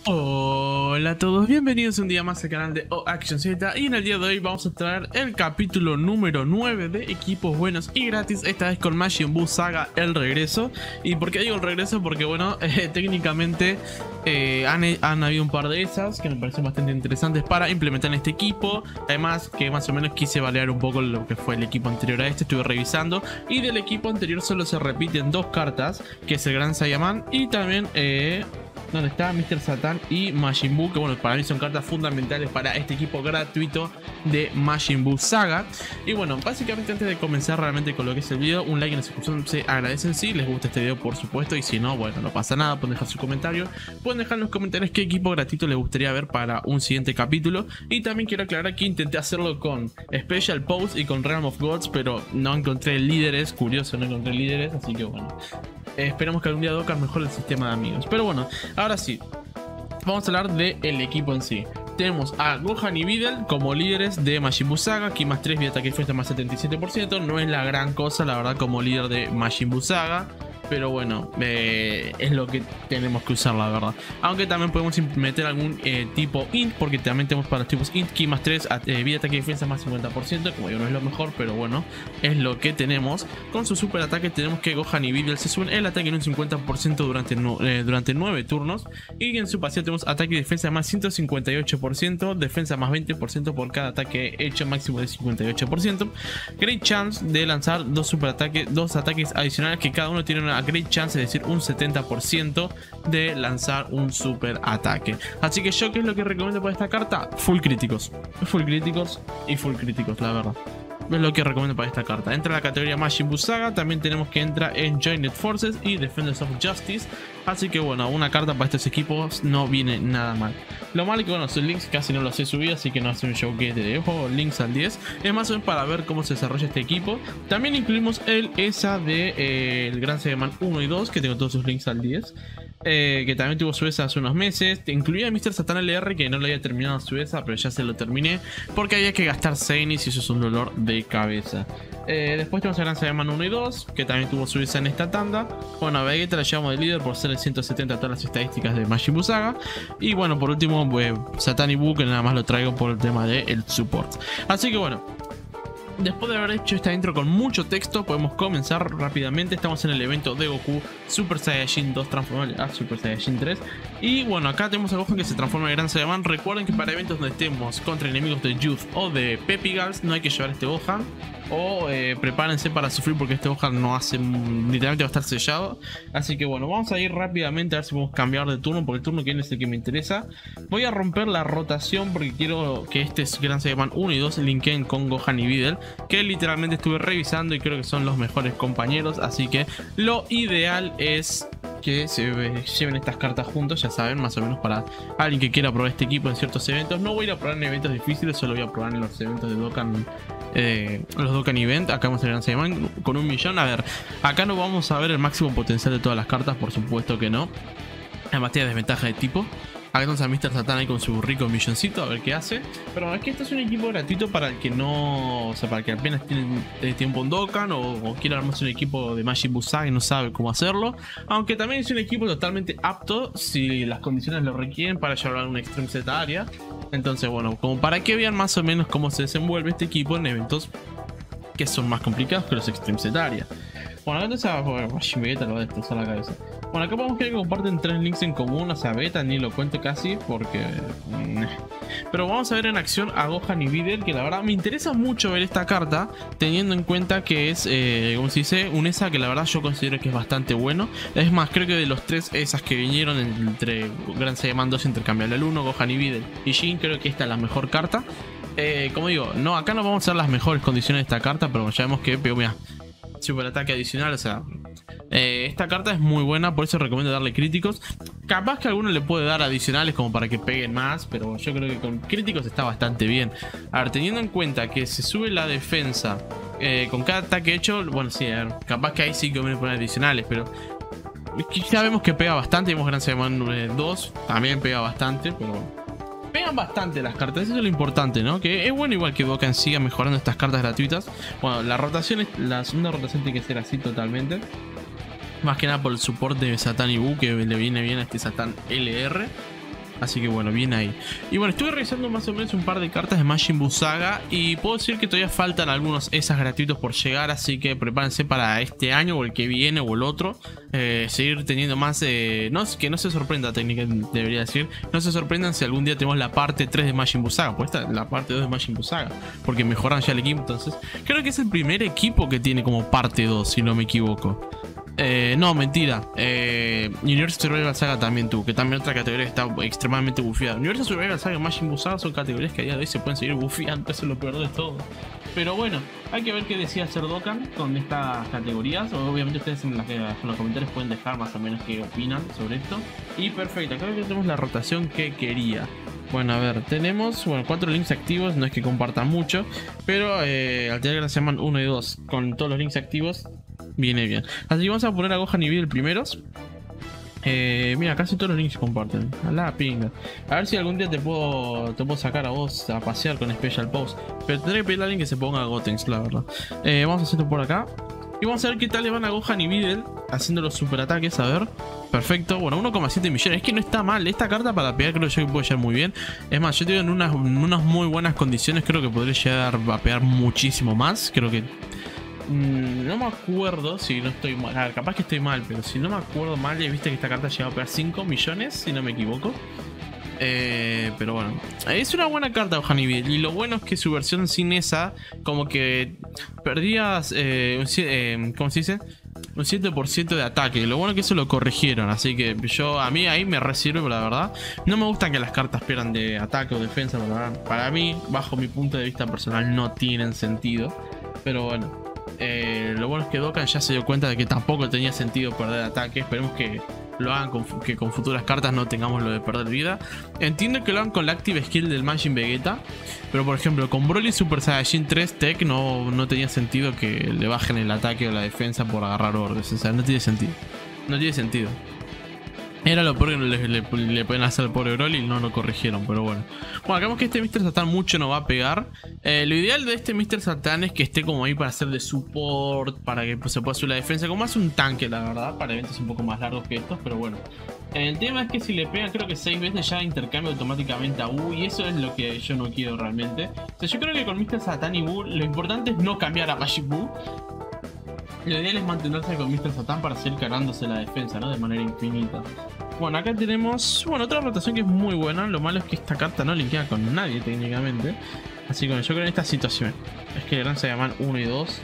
Hola a todos, bienvenidos un día más al canal de Action Z. Y en el día de hoy vamos a traer el capítulo número 9 de equipos buenos y gratis. Esta vez con Majin Buu Saga, el regreso. ¿Y por qué digo el regreso? Porque bueno, técnicamente han habido un par de esas que me parecen bastante interesantes para implementar en este equipo. Además que más o menos quise balear un poco lo que fue el equipo anterior a este. Estuve revisando y del equipo anterior solo se repiten dos cartas, que es el Gran Saiyaman y también donde está Mr. Satan y Majin Buu, que bueno, para mí son cartas fundamentales para este equipo gratuito de Majin Buu Saga. Y bueno, básicamente antes de comenzar realmente con lo que es el video, un like en la suscripción se agradecen si les gusta este video, por supuesto, y si no, bueno, no pasa nada, pueden dejar su comentario, pueden dejar en los comentarios qué equipo gratuito les gustaría ver para un siguiente capítulo. Y también quiero aclarar que intenté hacerlo con Special Pose y con Realm of Gods, pero no encontré líderes, curioso, no encontré líderes, así que bueno, esperemos que algún día Dokkan mejore el sistema de amigos. Pero bueno, ahora sí, vamos a hablar del equipo en sí. Tenemos a Gohan y Videl como líderes de Majin Buu Saga. Ki más 3, vida ataque y fuerza más 77%. No es la gran cosa, la verdad, como líder de Majin Buu Saga, pero bueno, es lo que tenemos que usar, la verdad. Aunque también podemos meter algún tipo int, porque también tenemos para los tipos int. Ki más 3, vida, ataque y defensa más 50%. Como digo, no es lo mejor, pero bueno, es lo que tenemos. Con su super ataque tenemos que Gohan y Videl se suben el ataque en un 50% durante 9 turnos. Y en su pasivo tenemos ataque y defensa más 158%, defensa más 20% por cada ataque hecho, máximo de 58%. Great chance de lanzar dos ataques adicionales, que cada uno tiene una great chance, es decir, un 70% de lanzar un super ataque. Así que yo, ¿qué es lo que recomiendo para esta carta? Full críticos y full críticos, la verdad. Es lo que recomiendo para esta carta. Entra en la categoría Majin Buu Saga. También tenemos que entra en Joined Forces y Defenders of Justice. Así que bueno, una carta para estos equipos no viene nada mal. Lo malo es que bueno, sus links casi no los he subido, así que no hace un show que te dejo links al 10. Es más o menos para ver cómo se desarrolla este equipo. También incluimos el ESA de el Gran Saiyaman 1 y 2, que tengo todos sus links al 10. Que también tuvo su ESA hace unos meses. Incluía a Mr. Satan LR, que no lo había terminado su ESA, pero ya se lo terminé porque había que gastar Zainis y eso es un dolor de cabeza. Después tenemos a Gran Saiyaman 1 y 2, que también tuvo su ESA en esta tanda. Bueno, a Vegeta la llevamos de líder por ser el 170 todas las estadísticas de Majin Buu Saga. Y bueno, por último, pues, Satan y Buu, que nada más lo traigo por el tema del support. Así que bueno, después de haber hecho esta intro con mucho texto, podemos comenzar rápidamente. Estamos en el evento de Goku Super Saiyajin 2 transformable a Super Saiyajin 3. Y bueno, acá tenemos a Gohan que se transforma en Gran Saiyaman. Recuerden que para eventos donde estemos contra enemigos de Youth o de Pepigals no hay que llevar este Gohan. O prepárense para sufrir porque este Gohan no hace, literalmente va a estar sellado. Así que bueno, vamos a ir rápidamente a ver si podemos cambiar de turno, porque el turno que viene es el que me interesa. Voy a romper la rotación porque quiero que este Gran Saiyaman 1 y 2 linkeen con Gohan y Videl, que literalmente estuve revisando y creo que son los mejores compañeros. Así que lo ideal es que se lleven estas cartas juntos, ya saben, más o menos para alguien que quiera probar este equipo en ciertos eventos. No voy a ir a probar en eventos difíciles, solo voy a probar en los eventos de Dokkan, los Dokkan Event. Acá vamos a Gran Saiyaman con 1 millón. A ver, acá no vamos a ver el máximo potencial de todas las cartas, por supuesto que no. Además tiene desventaja de tipo. Acá tenemos a Mr. Satan ahí con su rico milloncito, a ver qué hace. Pero es que este es un equipo gratuito para el que no, o sea, para el que apenas tiene tiempo en Dokkan o quiere armarse un equipo de Majin Buu Saga y no sabe cómo hacerlo. Aunque también es un equipo totalmente apto si las condiciones lo requieren para llevar a una Extreme Z área. Entonces bueno, como para que vean más o menos cómo se desenvuelve este equipo en eventos que son más complicados que los Extreme Z área. Bueno, acá entonces a Vegeta lo va a destrozar la cabeza. Bueno, acá podemos ver que comparten 3 links en común. O sea, Vegeta ni lo cuento casi porque... Pero vamos a ver en acción a Gohan y Videl, que la verdad me interesa mucho ver esta carta, teniendo en cuenta que es, como se dice, un ESA que la verdad yo considero que es bastante bueno. Es más, creo que de los 3 ESAs que vinieron entre Gran Saiyaman 2 intercambiable al 1, Gohan y Videl y Jin, creo que esta es la mejor carta. Como digo, no, acá no vamos a ver las mejores condiciones de esta carta, pero ya vemos que, mira, super ataque adicional, o sea, esta carta es muy buena, por eso recomiendo darle críticos. Capaz que a alguno le puede dar adicionales como para que peguen más, pero yo creo que con críticos está bastante bien. A ver, teniendo en cuenta que se sube la defensa con cada ataque hecho, bueno, sí, a ver, capaz que ahí sí que me ponen adicionales, pero ya vemos que pega bastante. Vemos Gran Saiyaman 2, también pega bastante, pero pegan bastante las cartas, eso es lo importante, ¿no? Que es bueno igual que Dokkan siga mejorando estas cartas gratuitas. Bueno, la rotación, la segunda rotación tiene que ser así totalmente. Más que nada por el soporte de Satan y Buu, que le viene bien a este Satan LR. Así que bueno, bien ahí. Y bueno, estuve revisando más o menos un par de cartas de Majin Buu Saga y puedo decir que todavía faltan algunos esas gratuitos por llegar, así que prepárense para este año o el que viene o el otro. Seguir teniendo más, que no se sorprenda, técnicamente debería decir. No se sorprendan si algún día tenemos la parte 3 de Majin Buu Saga, pues esta es la parte 2 de Majin Buu Saga, porque mejoran ya el equipo. Entonces creo que es el primer equipo que tiene como parte 2, si no me equivoco. No, mentira. Universal Survival Saga también tuvo, que también otra categoría que está extremadamente bufeada. Universal Survival Saga y Majin Buu Saga son categorías que a día de hoy se pueden seguir bufeando, eso es lo peor de todo. Pero bueno, hay que ver qué decía hacer Dokkan con estas categorías. Obviamente ustedes en los comentarios pueden dejar más o menos qué opinan sobre esto. Y perfecto, acá tenemos la rotación que quería. Bueno, a ver, tenemos 4 links activos, no es que compartan mucho, pero al tener que se llaman 1 y 2 con todos los links activos, viene bien. Así que vamos a poner a Gohan y Videl primeros. Mira, casi todos los links se comparten. A la pinga. A ver si algún día te puedo sacar a vos a pasear con Special Pose. Pero tendré que pedirle a alguien que se ponga a Gotenks, la verdad. Vamos a hacerlo por acá. Y vamos a ver qué tal le van a Gohan y Videl haciendo los super ataques. A ver. Perfecto. Bueno, 1,7 millones. Es que no está mal. Esta carta para pegar creo yo que puede llegar muy bien. Es más, yo tengo en unas muy buenas condiciones. Creo que podría llegar a pegar muchísimo más. Creo que... no me acuerdo si no estoy mal. A ver, capaz que estoy mal, pero si no me acuerdo mal, ya viste que esta carta llegado a pegar 5 millones, si no me equivoco. Pero bueno, es una buena carta Gohan y Videl. Y lo bueno es que su versión sin esa, como que perdías, ¿cómo se dice? Un 7% de ataque. Lo bueno es que eso lo corrigieron. Así que a mí ahí me resirve, la verdad. No me gusta que las cartas pierdan de ataque o defensa, la verdad. Para mí, bajo mi punto de vista personal, no tienen sentido. Pero bueno. Lo bueno es que Dokkan ya se dio cuenta de que tampoco tenía sentido perder ataque. Esperemos que lo hagan que con futuras cartas no tengamos lo de perder vida. Entiendo que lo hagan con la Active Skill del Majin Vegeta, pero por ejemplo con Broly Super Saiyajin 3 Tech no tenía sentido que le bajen el ataque o la defensa por agarrar orbes. O sea, no tiene sentido. No tiene sentido. Era lo peor que le pueden hacer al pobre Broly y no lo corrigieron, pero bueno. Bueno, acá vemos que este Mr. Satan mucho no va a pegar. Lo ideal de este Mr. Satan es que esté como ahí para hacer de support, para que se pueda subir la defensa, como más un tanque, la verdad, para eventos un poco más largos que estos, pero bueno. El tema es que si le pegan creo que 6 veces ya intercambia automáticamente a Buu, y eso es lo que yo no quiero realmente. O sea, yo creo que con Mr. Satan y Buu lo importante es no cambiar a Majin Buu. Lo ideal es mantenerse con Mr. Satan para seguir cargándose la defensa, ¿no? De manera infinita. Bueno, acá tenemos, otra rotación que es muy buena. Lo malo es que esta carta no linkea con nadie técnicamente. Así que bueno, yo creo en esta situación es que el Gran Saiyaman 1 y 2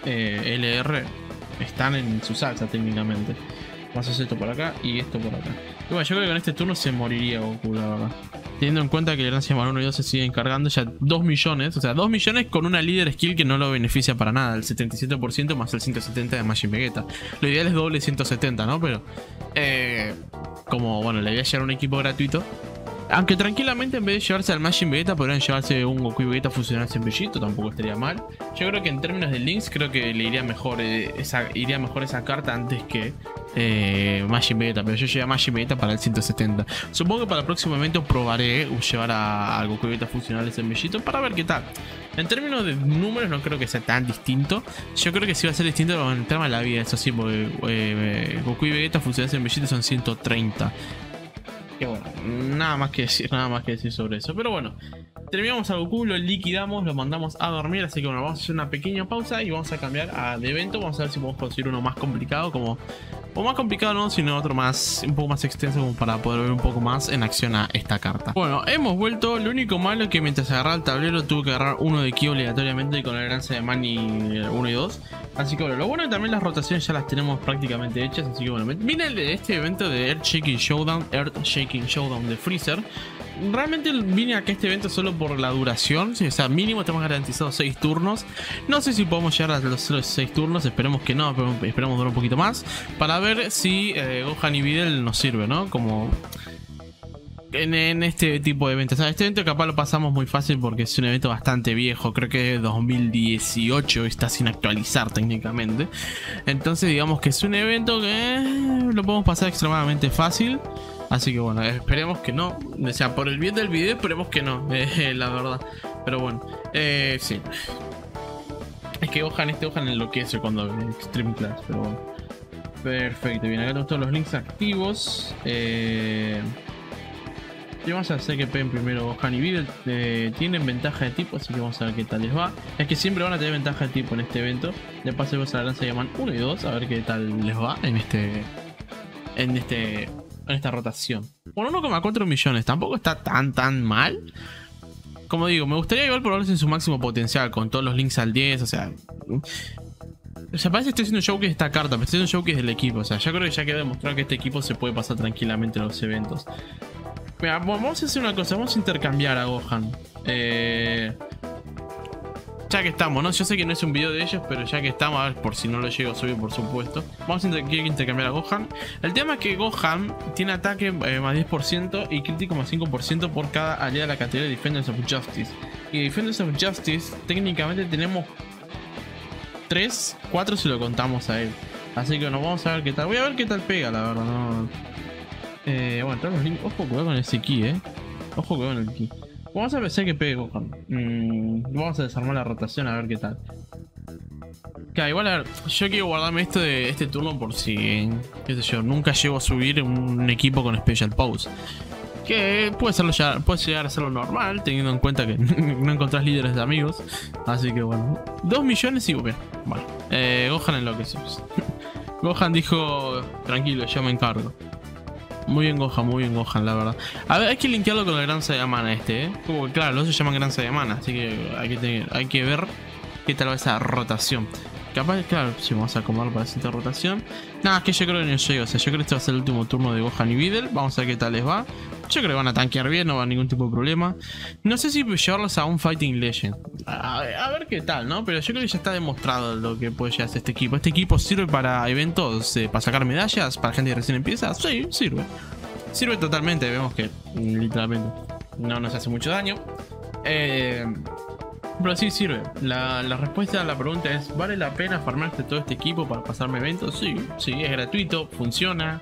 LR están en su salsa técnicamente. Vamos a hacer esto por acá y esto por acá. Y bueno, yo creo que con este turno se moriría Goku, la verdad. Teniendo en cuenta que el Gran Saiyaman 1 y 2 se siguen cargando ya 2 millones. O sea, 2 millones con una líder skill que no lo beneficia para nada. El 77% más el 170 de Majin Vegeta. Lo ideal es doble 170, ¿no? Pero... como, bueno, le voy a llevar un equipo gratuito. Aunque tranquilamente en vez de llevarse al Majin Vegeta podrían llevarse un Goku y Vegeta fusionarse en Bellito. Tampoco estaría mal. Yo creo que en términos de links creo que le iría mejor esa carta antes que Majin Vegeta. Pero yo llevé a Majin Vegeta para el 170. Supongo que para el próximo evento probaré llevar a Goku y Vegeta fusionales en Bellito para ver qué tal. En términos de números no creo que sea tan distinto. Yo creo que sí va a ser distinto en el tema de la vida. Eso sí, porque Goku y Vegeta fusionales en Bellito son 130. Que bueno, nada más que decir sobre eso. Pero bueno, terminamos a Goku, lo liquidamos, lo mandamos a dormir. Así que bueno, vamos a hacer una pequeña pausa y vamos a cambiar de evento. Vamos a ver si podemos conseguir uno más complicado, o más complicado no, sino otro un poco más extenso, como para poder ver un poco más en acción a esta carta. Bueno, hemos vuelto. Lo único malo es que mientras agarraba el tablero tuve que agarrar uno de ki obligatoriamente con el Gran Saiyaman 1 y 2. Así que bueno, lo bueno es que también las rotaciones ya las tenemos prácticamente hechas. Así que bueno, vine de este evento de Earth Shaking Showdown de Freezer. Realmente vine a este evento solo por la duración. O sea, mínimo tenemos garantizados 6 turnos. No sé si podemos llegar a los 6 turnos. Esperemos que no, pero esperemos durar un poquito más. Para ver si Gohan y Videl nos sirve, ¿no? Como en este tipo de eventos. O sea, este evento capaz lo pasamos muy fácil porque es un evento bastante viejo. Creo que es 2018, está sin actualizar técnicamente. Entonces digamos que es un evento que lo podemos pasar extremadamente fácil. Así que bueno, esperemos que no. O sea, por el bien del video esperemos que no, la verdad. Pero bueno, sí. Es que Gohan enloquece cuando ve Extreme Class, pero bueno. Perfecto, bien, acá tenemos todos los links activos. Y vamos a hacer que peguen primero Gohan y Videl. Tienen ventaja de tipo, así que vamos a ver qué tal les va. Es que siempre van a tener ventaja de tipo en este evento. De paso vamos a la Gran Saiyaman 1 y 2, a ver qué tal les va en esta rotación. Bueno, 1,4 millones, tampoco está tan mal. Como digo, me gustaría igual probarlos en su máximo potencial, con todos los links al 10, o sea, parece que estoy haciendo showcase de esta carta, pero estoy haciendo showcase del equipo. O sea, ya creo que ya quedó demostrado que este equipo se puede pasar tranquilamente en los eventos. Mira, vamos a hacer una cosa, vamos a intercambiar a Gohan. Ya que estamos, ¿no? Yo sé que no es un video de ellos, pero ya que estamos, a ver, por si no lo llego a subir, por supuesto. Vamos a intercambiar a Gohan. El tema es que Gohan tiene ataque más 10% y crítico más 5% por cada aliada de la categoría de Defenders of Justice. Y Defenders of Justice, técnicamente tenemos 3, 4 si lo contamos a él. Así que nos vamos a ver qué tal. Voy a ver qué tal pega, la verdad, ¿no? Bueno, todos los links. Ojo, cuidado con ese ki, Ojo, cuidado con el ki. Vamos a ver que pegue Gohan. Vamos a desarmar la rotación a ver qué tal. Claro, igual a ver, yo quiero guardarme esto de este turno por si, qué sé yo, nunca llego a subir un equipo con Special Pose. Que puede llegar a ser lo normal, teniendo en cuenta que no encontrás líderes de amigos. Así que bueno, 2 millones y bien. Bueno, Gohan enloqueció. Gohan dijo, tranquilo, yo me encargo. Muy bien Gohan, la verdad. A ver, hay que linkearlo con el Gran Saiyaman Como que claro, los se llaman Gran Saiyaman, así que hay que ver qué tal va esa rotación. Capaz, claro, si vamos a acomodar para esta rotación. Nada, es que yo creo que no llego. O sea, yo creo que este va a ser el último turno de Gohan y Videl. Vamos a ver qué tal les va. Yo creo que van a tanquear bien, no va a haber ningún tipo de problema. No sé si llevarlos a un Fighting Legend. A ver qué tal, ¿no? Pero yo creo que ya está demostrado lo que puede llegar a este equipo. ¿Este equipo sirve para eventos, para sacar medallas? ¿Para gente que recién empieza? Sí, sirve. Sirve totalmente. Vemos que literalmente no nos hace mucho daño. Pero sí sirve. La respuesta a la pregunta es: ¿vale la pena farmarte todo este equipo para pasarme eventos? Sí, es gratuito, funciona.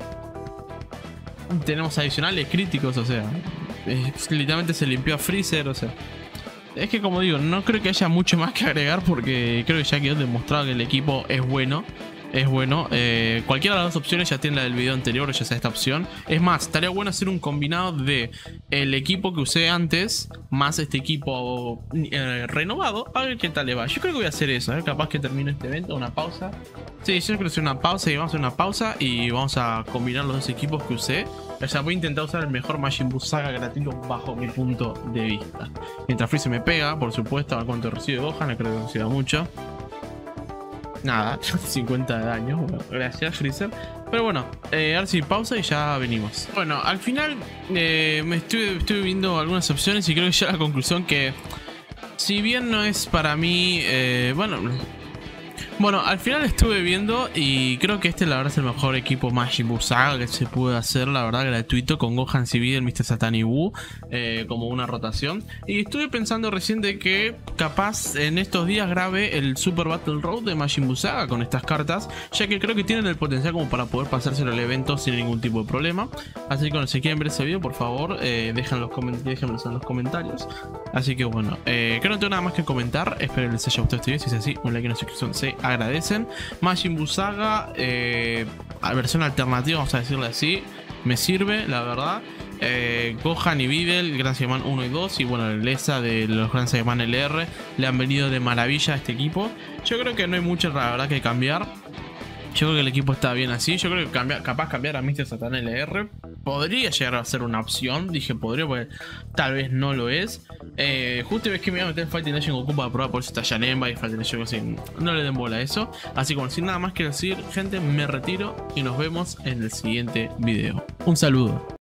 Tenemos adicionales críticos, o sea, literalmente se limpió a Freezer, o sea. Es que como digo, no creo que haya mucho más que agregar porque creo que ya quedó demostrado que el equipo es bueno. Cualquiera de las dos opciones ya tiene la del video anterior, ya sea esta opción. Es más, estaría bueno hacer un combinado de el equipo que usé antes más este equipo renovado. A ver qué tal le va. Yo creo que voy a hacer eso, capaz que termine este evento, una pausa. Sí, yo creo que hacer una pausa y vamos a hacer una pausa y vamos a combinar los dos equipos que usé. O sea, voy a intentar usar el mejor Majin Buu Saga gratuito bajo mi punto de vista. Mientras Freezer me pega, por supuesto, a ver cuánto recibe Gohan, no creo que reciba mucho. Nada, 50 de daño. Bueno, gracias Freezer. Pero bueno, a ver si pausa y ya venimos. Bueno, al final estuve viendo algunas opciones y creo que ya la conclusión que si bien no es para mí, bueno, al final estuve viendo y creo que la verdad es el mejor equipo Majin Buu Saga que se puede hacer, la verdad, gratuito, con Gohan, Videl, Mr. Satan y Buu como una rotación. Y estuve pensando recién de que capaz en estos días grabe el Super Battle Road de Majin Buu Saga con estas cartas, ya que creo que tienen el potencial como para poder pasárselo al evento sin ningún tipo de problema. Así que bueno, si quieren ver ese video, por favor, déjenmelo en los comentarios. Así que bueno, creo que no tengo nada más que comentar. Espero que les haya gustado este video. Si es así, un like y una suscripción se agradecen. Majin Buu Saga, versión alternativa, vamos a decirle así, me sirve, la verdad. Gohan y Videl, Gran Saiyaman 1 y 2, y bueno, el ESA de los Gran Saiyaman LR le han venido de maravilla a este equipo. Yo creo que no hay mucho, la verdad, que cambiar. Yo creo que el equipo está bien así. Yo creo que capaz cambiar a Mr. Satan LR podría llegar a ser una opción. Dije podría porque tal vez no lo es. Justo ves que me voy a meter en Fighting Legend Goku para probar por si está Janemba y Fighting Legend así. No le den bola a eso. Así que sin nada más que decir, gente, me retiro y nos vemos en el siguiente video. Un saludo.